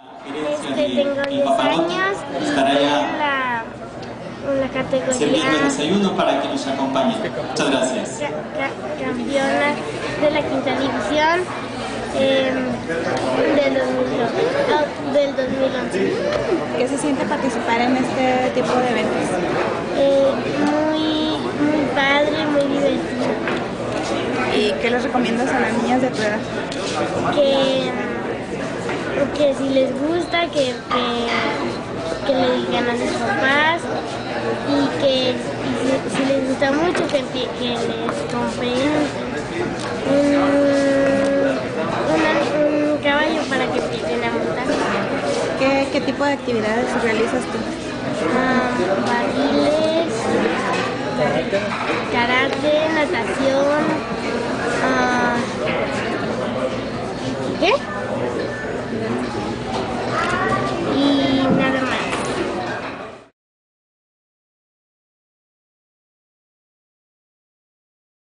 Tengo 10 años y estoy en la categoría desayuno para que nos acompañe. Muchas gracias. campeona de la quinta división del 2011. ¿Qué se siente participar en este tipo de eventos? Muy padre, muy divertido. ¿Y qué les recomiendas a las niñas de tu edad? Que si les gusta, que le digan a sus papás y que si les gusta mucho, que les compren un caballo para que empiecen a montar. ¿Qué tipo de actividades realizas tú? Barriles, karate, natación. ¿Qué?